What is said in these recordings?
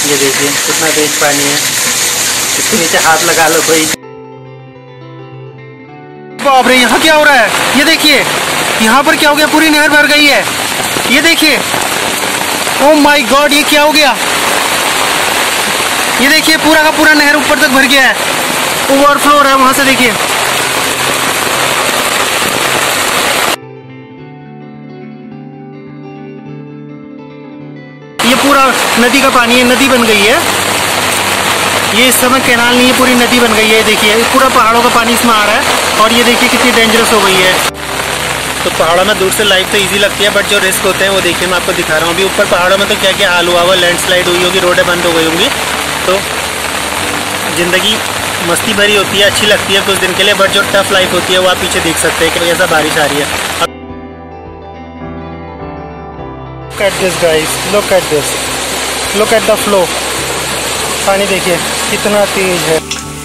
ये देखिए कितना तेज पानी है, इसके नीचे हाथ लगा लो कोई। बाप रे, यहाँ क्या हो रहा है? ये देखिए यहाँ पर क्या हो गया, पूरी नहर भर गई है। ये देखिए, ओ माय गॉड, ये क्या हो गया? ये देखिए पूरा का पूरा नहर ऊपर तक भर गया है, ओवरफ्लो हो रहा है वहां से। देखिए ये पूरा नदी का पानी है, नदी बन गई है। ये इस समय कैनाल नहीं है, पूरी नदी बन गई है। देखिए पूरा पहाड़ों का पानी इसमें आ रहा है और ये देखिए कितनी डेंजरस हो गई है। तो पहाड़ों में दूर से लाइफ तो इजी लगती है, बट जो रिस्क होते हैं वो देखिए मैं आपको दिखा रहा हूँ। अभी ऊपर पहाड़ों में तो क्या क्या हाल हुआ हुआ, लैंडस्लाइड हुई होगी, रोडें बंद हो गई होंगी। तो ज़िंदगी मस्ती भरी होती है, अच्छी लगती है कुछ दिन के लिए, बट जो टफ लाइफ होती है वो आप पीछे देख सकते हैं कि ऐसा बारिश आ रही है। Look at this guys, look at this, look at the flow। पानी देखिए कितना तेज है।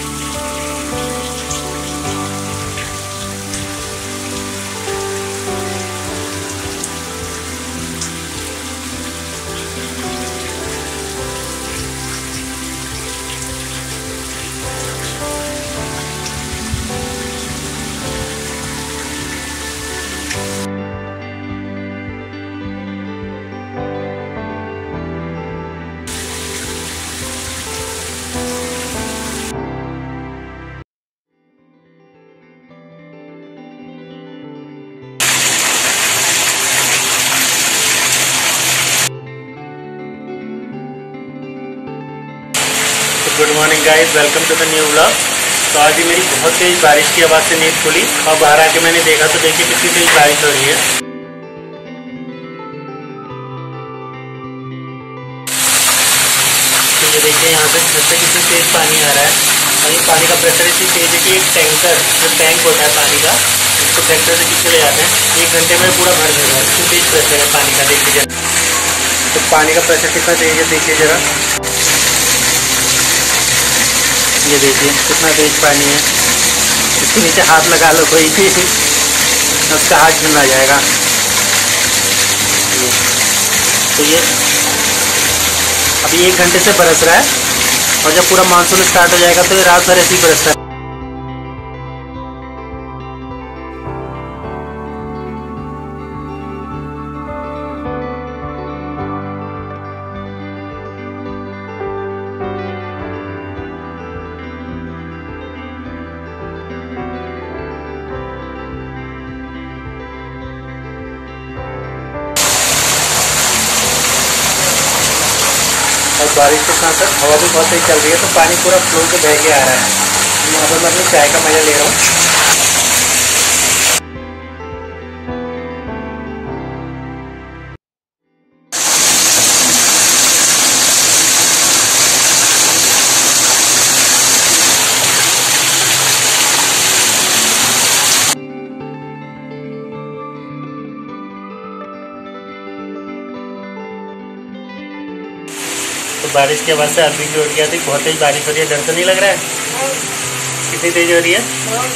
Good morning guys, welcome to the new vlog. तो आज भी मेरी बहुत तेज बारिश की आवाज़ से नींद खुली और बाहर आके मैंने देखा तो देखिए कितनी तेज बारिश हो रही है। तो ये देखिए यहाँ से छत से कितनी तेज पानी आ रहा है और ये पानी का प्रेशर इतनी तेज है कि एक टैंकर, जो टैंक होता है पानी का, उसको ट्रैक्टर से खींच ले जाते हैं, 1 घंटे में पूरा भर देगा। इतनी तेज प्रेशर है पानी का, देखिए जरा। तो पानी का प्रेशर कितना तेज है देखिए जरा। ये देखिए कितना तेज पानी है, इसके नीचे हाथ लगा लो कोई उसका हाथ झुलना जाएगा। तो ये अभी 1 घंटे से बरस रहा है और जब पूरा मानसून स्टार्ट हो जाएगा तो ये रात भर ऐसे ही बरसता है। और बारिश के साथ साथ हवा भी बहुत तेज चल रही है, तो पानी पूरा फ्लो के बह के आ रहा है। यहाँ पर मैं अपनी चाय का मजा ले रहा हूँ। तो बारिश की आवाज़ से अभी भी उठ गया थी, बहुत तेज बारिश हो रही है। डर तो नहीं लग रहा है? कितनी तेज हो रही है?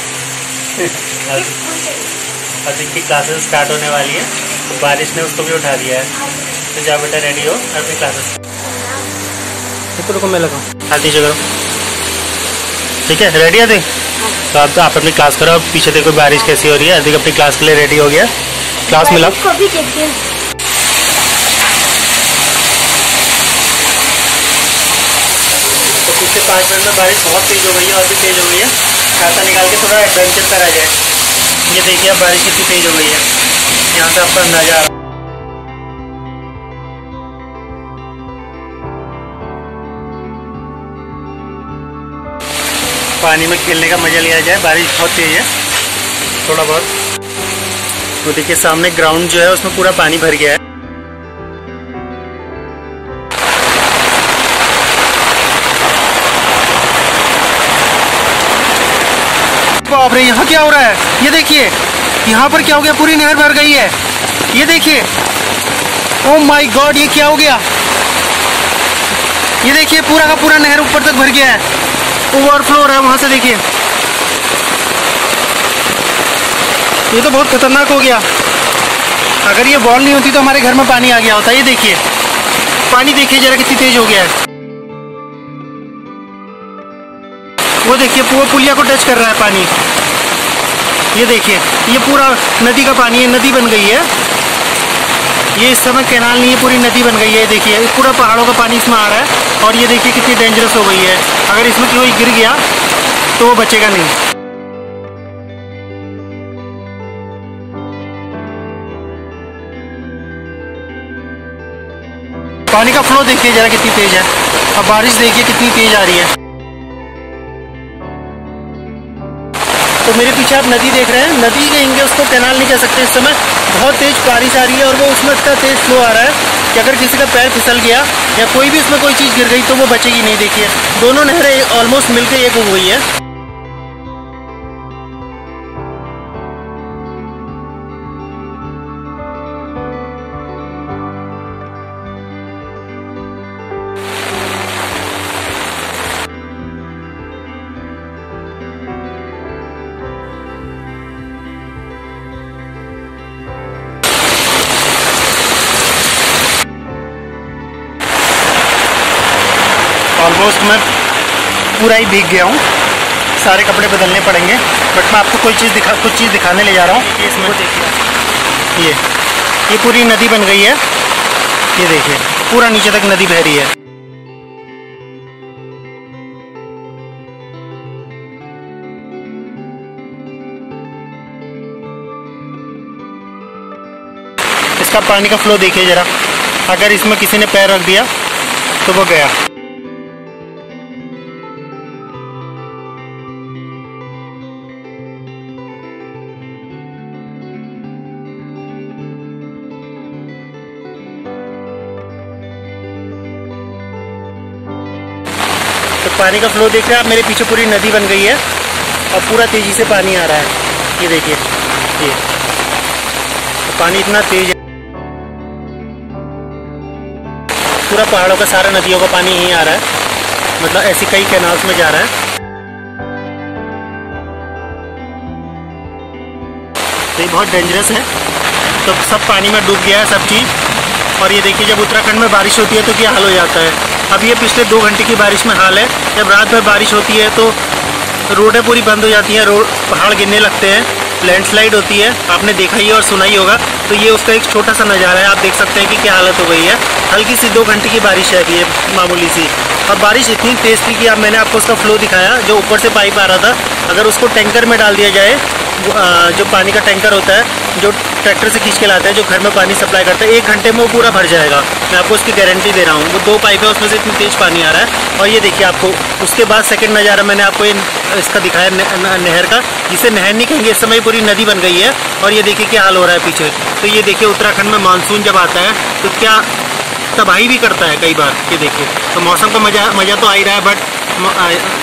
अभी की क्लासेस स्टार्ट होने वाली है, तो बारिश ने उसको भी उठा दिया है। तो जाओ बेटा, रेडी हो अपनी क्लासेस। रुको मैं लगाऊँ, आती जगह। ठीक है, रेडी है देख। तो आप अपनी क्लास करो। अब पीछे देखो बारिश कैसी हो रही है। अधिक अपनी क्लास के लिए रेडी हो गया, क्लास मिला। पिछले 5 मिनट में बारिश बहुत तेज हो गई है और भी तेज हो गई है। छाता निकाल के थोड़ा एडवेंचर करा जाए। ये देखिए अब बारिश कितनी तेज हो गई है, यहाँ से आपका अंदाजा आ रहा है। पानी में खेलने का मजा लिया जाए, बारिश बहुत तेज है थोड़ा बहुत। तो देखिए सामने ग्राउंड जो है उसमें पूरा पानी भर गया है। बाप रे, यहाँ क्या हो रहा है? ये देखिए यहाँ पर क्या हो गया, पूरी नहर भर गई है। ये देखिए, ओ माय गॉड, ये क्या हो गया? ये देखिए पूरा का पूरा नहर ऊपर तक भर गया है, ओवरफ्लो हो रहा है वहां से। देखिए ये तो बहुत खतरनाक हो गया। अगर ये वॉल नहीं होती तो हमारे घर में पानी आ गया होता। ये देखिए पानी देखिए जरा कितनी तेज हो गया है। वो देखिए वो पुलिया को टच कर रहा है पानी। ये देखिए ये पूरा नदी का पानी है, नदी बन गई है। ये इस समय कैनाल नहीं है, पूरी नदी बन गई है। देखिए पूरा पहाड़ों का पानी इसमें आ रहा है और ये देखिए कितनी डेंजरस हो गई है। अगर इसमें कोई गिर गया तो वो बचेगा नहीं। पानी का फ्लो देखिए जरा कितनी तेज है, और बारिश देखिए कितनी तेज आ रही है। तो मेरे पीछे आप नदी देख रहे हैं, नदी कहेंगे उसको, कैनाल नहीं कह सकते। इस समय बहुत तेज बारिश आ रही है और वो उसमें इतना तेज फ्लो आ रहा है कि अगर किसी का पैर फिसल गया या कोई भी उसमें कोई चीज़ गिर गई तो वो बचेगी नहीं। देखिए दोनों नहरें ऑलमोस्ट मिलकर एक हो गई है। ऑलमोस्ट मैं पूरा ही भीग गया हूँ, सारे कपड़े बदलने पड़ेंगे। बट मैं आपको कुछ चीज़ दिखाने ले जा रहा हूँ। इसमें देखिए ये पूरी नदी बन गई है। ये देखिए पूरा नीचे तक नदी बह रही है। इसका पानी का फ्लो देखिए जरा, अगर इसमें किसी ने पैर रख दिया तो वो गया। तो पानी का फ्लो देख रहे हैं आप, मेरे पीछे पूरी नदी बन गई है और पूरा तेजी से पानी आ रहा है। ये देखिए ये तो पानी इतना तेज है, पूरा पहाड़ों का सारा नदियों का पानी यहीं आ रहा है। मतलब ऐसी कई कैनाल्स में जा रहा है। तो ये बहुत डेंजरस है। तो सब पानी में डूब गया है सब चीज़। और ये देखिए जब उत्तराखंड में बारिश होती है तो क्या हाल हो जाता है। अब ये पिछले 2 घंटे की बारिश में हाल है। जब रात भर बारिश होती है तो रोडें पूरी बंद हो जाती हैं, रोड पहाड़ गिरने लगते हैं, लैंडस्लाइड होती है। आपने देखा ही और सुना ही होगा। तो ये उसका एक छोटा सा नज़ारा है, आप देख सकते हैं कि क्या हालत हो गई है। हल्की सी 2 घंटे की बारिश है ये, मामूली सी। और बारिश इतनी तेज़ थी कि अब मैंने आपको उसका फ्लो दिखाया, जो ऊपर से पाइप आ रहा था। अगर उसको टैंकर में डाल दिया जाए, जो पानी का टैंकर होता है जो ट्रैक्टर से खींच के लाता है, जो घर में पानी सप्लाई करता है, 1 घंटे में वो पूरा भर जाएगा। मैं आपको उसकी गारंटी दे रहा हूँ। वो 2 पाइप है, उसमें से इतनी तेज़ पानी आ रहा है। और ये देखिए आपको उसके बाद सेकंड नज़ारा मैंने आपको इसका दिखाया नहर का, जिसे नहर नहीं कहेंगे, इस समय पूरी नदी बन गई है। और ये देखिए क्या हाल हो रहा है पीछे। तो ये देखिए उत्तराखंड में मानसून जब आता है तो क्या तबाही भी करता है कई बार। ये देखिए तो मौसम का मज़ा तो आ ही रहा है। बट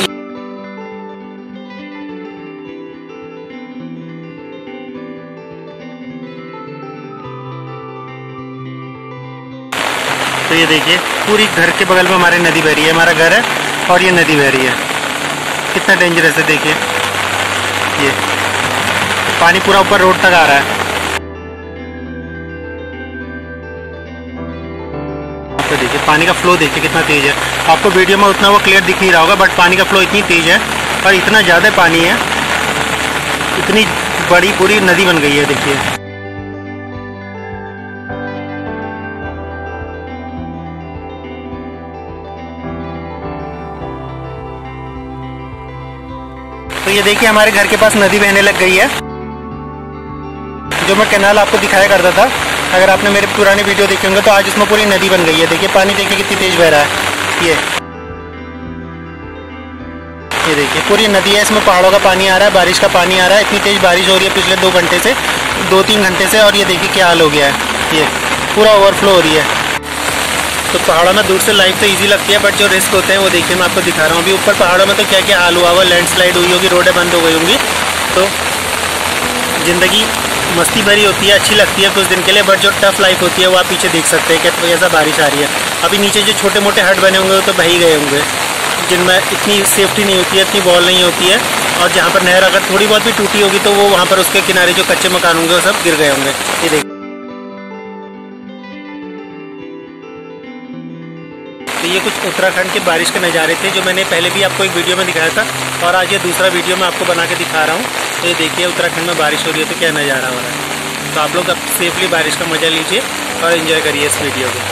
तो ये देखिए पूरी घर के बगल में हमारे नदी बह रही है। हमारा घर है और ये नदी बह रही है। कितना डेंजरस है देखिए। ये पानी पूरा ऊपर रोड तक आ रहा है। तो देखिए पानी का फ्लो देखिए कितना तेज है। आपको वीडियो में उतना वो क्लियर दिख नहीं रहा होगा, बट पानी का फ्लो इतनी तेज है और इतना ज़्यादा पानी है, इतनी बड़ी पूरी नदी बन गई है। देखिए तो ये देखिए हमारे घर के पास नदी बहने लग गई है। जो मैं कैनाल आपको दिखाया करता था, अगर आपने मेरे पुराने वीडियो देखे होंगे तो आज इसमें पूरी नदी बन गई है। देखिए पानी देखिए कितनी तेज बह रहा है। ये देखिए पूरी नदी है, इसमें पहाड़ों का पानी आ रहा है, बारिश का पानी आ रहा है। इतनी तेज बारिश हो रही है पिछले 2-3 घंटे से। और ये देखिए क्या हाल हो गया है। ये पूरा ओवरफ्लो हो रही है। तो पहाड़ों में दूर से लाइफ तो इजी लगती है, बट जो रिस्क होते हैं वो देखिए मैं आपको दिखा रहा हूँ। अभी ऊपर पहाड़ों में तो क्या क्या हाल हुआ हुआ, लैंडस्लाइड हुई होगी, रोडें बंद हो गई होंगी। तो ज़िंदगी मस्ती भरी होती है, अच्छी लगती है कुछ दिन के लिए, बट जो टफ लाइफ होती है वो आप पीछे देख सकते हैं कि कैसा बारिश आ रही है। अभी नीचे जो छोटे मोटे हट बने होंगे वो तो बह ही गए होंगे, जिनमें इतनी सेफ्टी नहीं होती है, इतनी वॉल नहीं होती है। और जहाँ पर नहर अगर थोड़ी बहुत भी टूटी होगी तो वो वहाँ पर उसके किनारे जो कच्चे मकान होंगे वो सब गिर गए होंगे। ये तो ये कुछ उत्तराखंड के बारिश के नज़ारे थे जो मैंने पहले भी आपको एक वीडियो में दिखाया था, और आज ये दूसरा वीडियो मैं आपको बना के दिखा रहा हूँ। तो ये देखिए उत्तराखंड में बारिश हो रही है तो क्या नज़ारा हो रहा है। तो आप लोग अब सेफली बारिश का मज़ा लीजिए और एंजॉय करिए इस वीडियो को।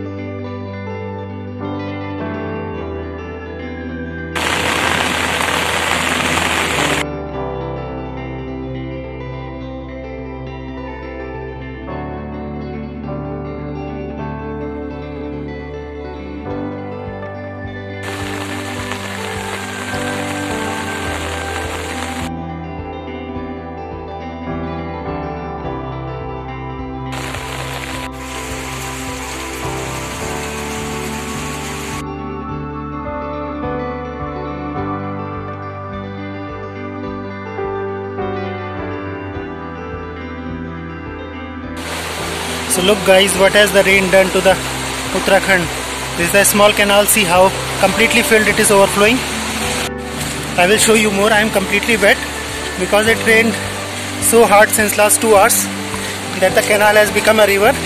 So look guys, what has the rain done to the Uttarakhand? This is a small canal, see how completely filled it is overflowing. I will show you more. I am completely wet because it rained so hard since last 2 hours that the canal has become a river.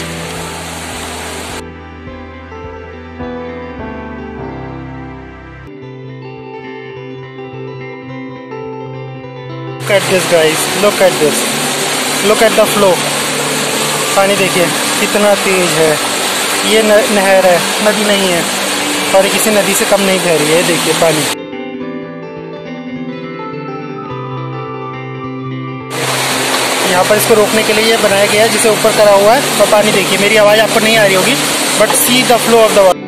Look at this guys, look at this. Look at the flow. पानी देखिए कितना तेज है। ये नहर है, नदी नहीं है, और ये किसी नदी से कम नहीं बह रही है। देखिए पानी, यहाँ पर इसको रोकने के लिए ये बनाया गया है जिसे ऊपर करा हुआ है। और पानी देखिए, मेरी आवाज़ आपको नहीं आ रही होगी, but see the flow of the water.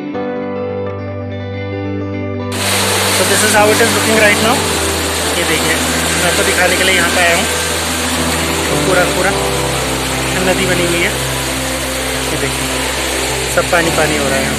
So this is how it is looking right now. ये देखिए, मैं आपको दिखाने के लिए यहाँ पे आया हूँ। पूरा नदी बनी हुई है, ये देखिए सब पानी पानी हो रहा है।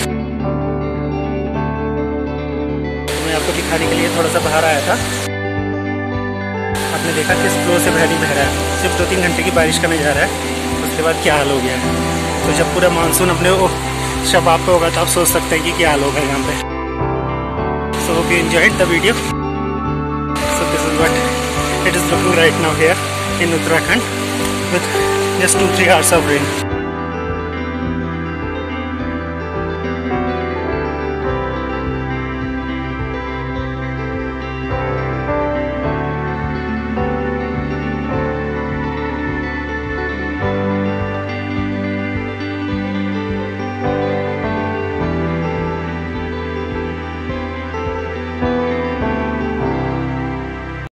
मैं आपको दिखाने के लिए थोड़ा सा बाहर आया था। आपने देखा किस फ्लो से पानी बह रहा है। सिर्फ 2-3 घंटे की बारिश का नज़ारा है, उसके बाद क्या हाल हो गया है। तो जब पूरा मानसून अपने शबाब पे होगा तो आप सोच सकते हैं कि क्या हाल होगा यहाँ पे। So hope you enjoyed the video. So this is what it is looking right now here in Uttarakhand with just 2-3 hours of rain.